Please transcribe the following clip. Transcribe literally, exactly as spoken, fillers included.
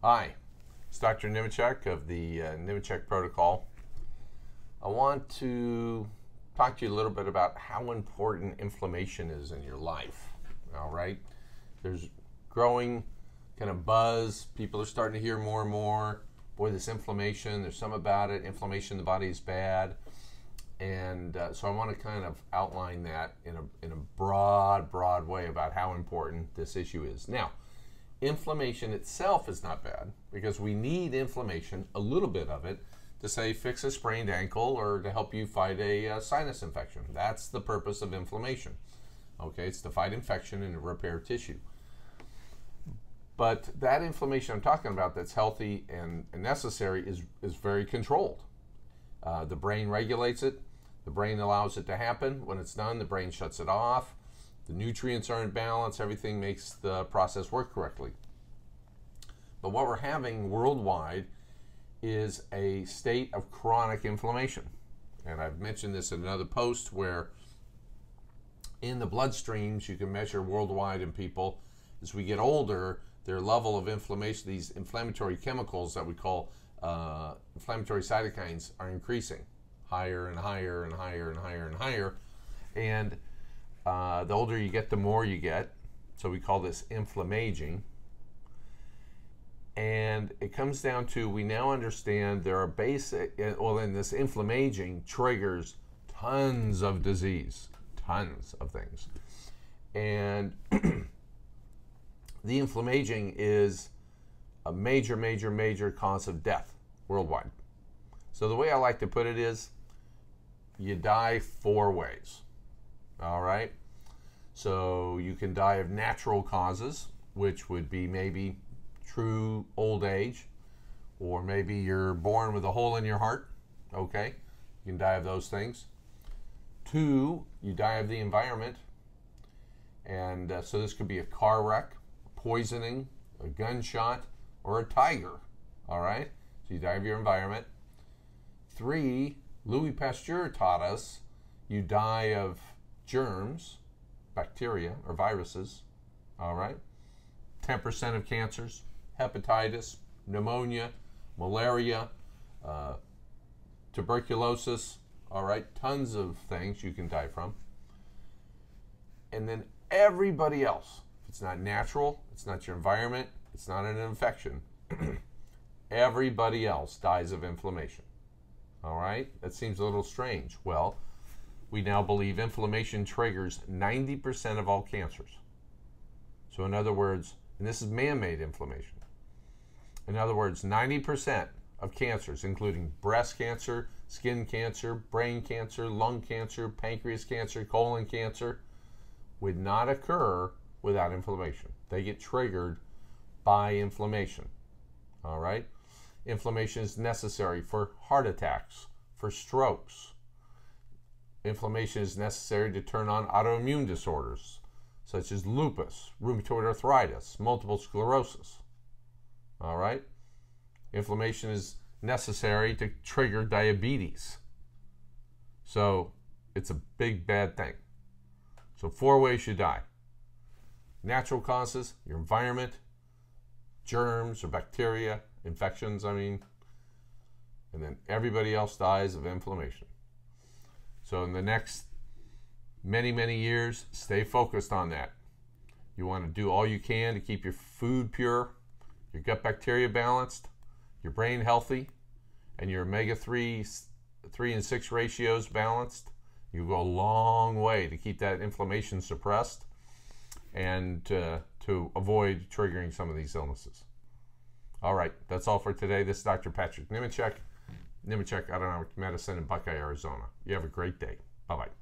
Hi, it's Doctor Nemechek of the uh, Nemechek Protocol. I want to talk to you a little bit about how important inflammation is in your life. All right, there's growing kind of buzz. People are starting to hear more and more. Boy, this inflammation, there's some about it. Inflammation in the body is bad. And uh, so I want to kind of outline that in a, in a broad, broad way about how important this issue is. Now, inflammation itself is not bad because we need inflammation, a little bit of it, to say fix a sprained ankle or to help you fight a uh, sinus infection. That's the purpose of inflammation. Okay, it's to fight infection and repair tissue. But that inflammation I'm talking about that's healthy and, and necessary is, is very controlled. Uh, the brain regulates it. The brain allows it to happen. When it's done, the brain shuts it off. The nutrients are in balance. Everything makes the process work correctly. But what we're having worldwide is a state of chronic inflammation. And I've mentioned this in another post where in the bloodstreams you can measure worldwide in people. As we get older, their level of inflammation, these inflammatory chemicals that we call uh, inflammatory cytokines, are increasing higher and higher and higher and higher and higher. And uh, the older you get, the more you get. So we call this inflammaging. And it comes down to, we now understand there are basic, well, then this inflammaging triggers tons of disease, tons of things. And the inflammaging is a major, major, major cause of death worldwide. So the way I like to put it is, you die four ways. All right? So you can die of natural causes, which would be maybe true old age, or maybe you're born with a hole in your heart. Okay? You can die of those things. Two, you die of the environment. And uh, so this could be a car wreck, poisoning, a gunshot, or a tiger. All right? So you die of your environment. Three, Louis Pasteur taught us you die of germs, bacteria or viruses. All right? ten percent of cancers, hepatitis, pneumonia, malaria, uh, tuberculosis. All right? Tons of things you can die from. And then everybody else, if it's not natural, it's not your environment, it's not an infection, everybody else dies of inflammation. All right? That seems a little strange. Well, we now believe inflammation triggers ninety percent of all cancers. So in other words, and this is man-made inflammation. In other words, ninety percent of cancers, including breast cancer, skin cancer, brain cancer, lung cancer, pancreas cancer, colon cancer, would not occur without inflammation. They get triggered by inflammation. All right? Inflammation is necessary for heart attacks, for strokes. Inflammation is necessary to turn on autoimmune disorders, such as lupus, rheumatoid arthritis, multiple sclerosis. All right? Inflammation is necessary to trigger diabetes. So it's a big, bad thing. So four ways you die. Natural causes, your environment, germs or bacteria, infections, I mean, and then everybody else dies of inflammation. So in the next many, many years, stay focused on that. You want to do all you can to keep your food pure, your gut bacteria balanced, your brain healthy, and your omega three, three and six ratios balanced. You go a long way to keep that inflammation suppressed and uh, to avoid triggering some of these illnesses. All right, that's all for today. This is Doctor Patrick Nemechek, Nemechek Autonomic Medicine in Buckeye, Arizona. You have a great day. Bye-bye.